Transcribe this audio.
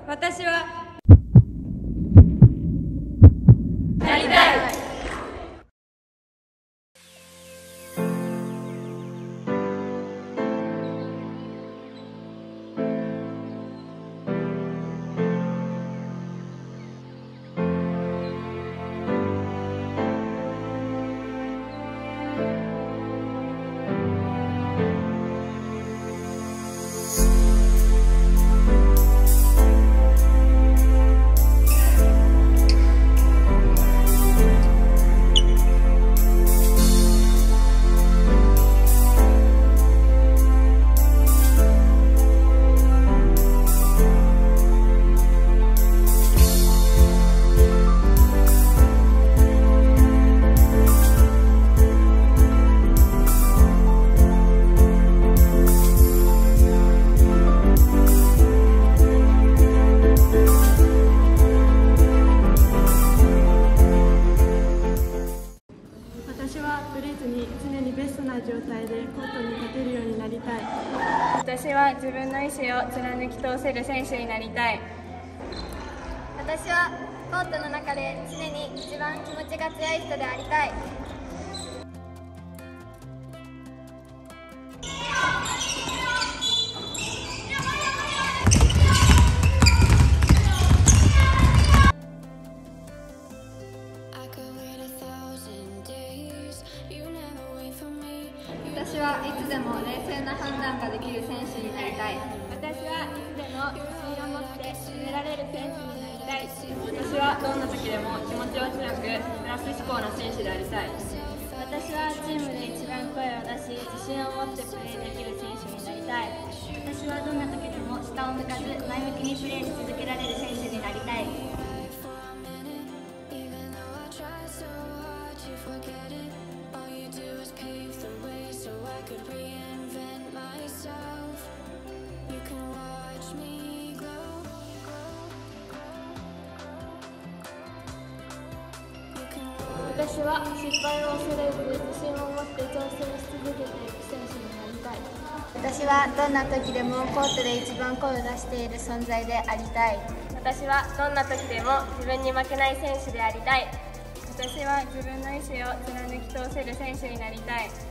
私はなりたい。 状態でコートに立てるようになりたい。 私は自分の意思を貫き通せる選手になりたい。 私はコートの中で常に一番気持ちが強い人でありたい。 私はいつでも冷静な判断ができる選手になりたい。 私はいつでも自信を持って決められる選手になりたい。私はどんな時でも気持ちを強くプラス思考な選手でありたい。私はチームで一番声を出し自信を持ってプレーできる選手になりたい。 私はどんな時でも下を向かず前向きにプレーし続けられる選手になりたい。 私は失敗を恐れず自信を持って挑戦し続けていく選手になりたい。 私はどんな時でもコートで一番声を出している存在でありたい。 私はどんな時でも自分に負けない選手でありたい。私は自分の意思を貫き通せる選手になりたい。